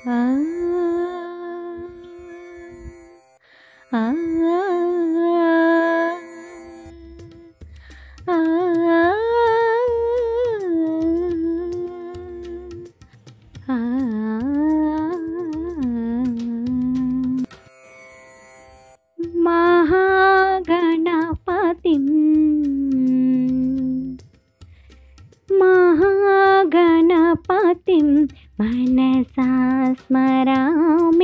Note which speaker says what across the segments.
Speaker 1: ఆ ఆ ఆ ఆ महागणपतिं महागणपतिं मनसा स्मरामि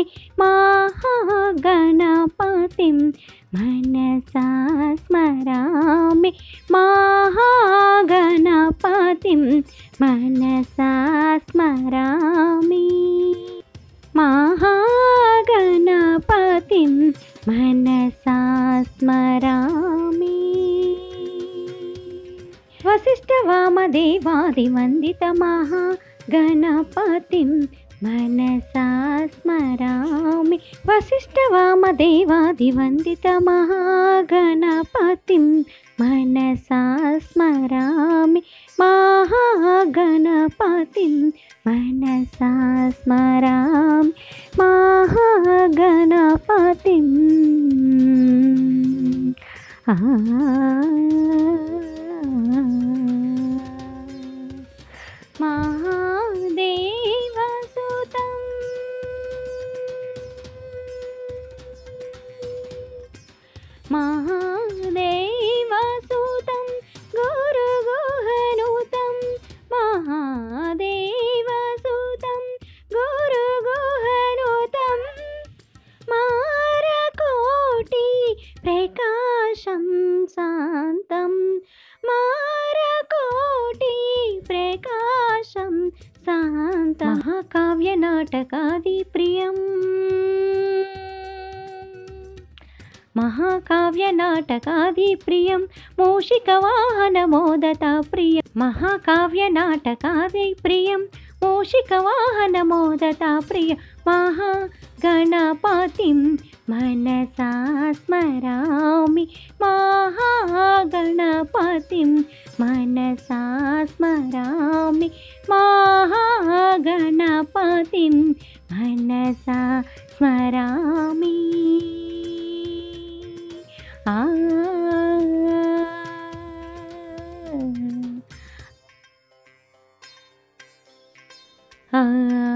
Speaker 1: महागणपतिं मनसा स्मरामि महागणपतिं मनसा स्मरामि महागणपतिं मनसा स्मरामि वसिष्ठवामदेवादिवन्दित महागणपतिं मनसा स्मरामि वसिष्ठवामदेवादिवन्दित महागणपतिं मनसा स्मरामि महागणपतिं मनसा स्मरामि महागणपतिं महादेवसुतं महादेवसुतं गुरुगुहनुतं महादेवसुतं गुरुगुहनुतं मारकोटि प्रकाशं शान्तं मारकोटि प्रकाशं शान्तं महाकाव्यनाटकादिप्रियम् महाकाव्यनाटकादिप्रियं मूषिकवाहनमोदताप्रियं महाकाव्यनाटकादिप्रियं मूषिकवाहनमोदताप्रियं महागणपतिं मनसा स्मरामि महागणपतिं मनसा स्मरामि महागणपतिं मनसा स्मरामि आ आ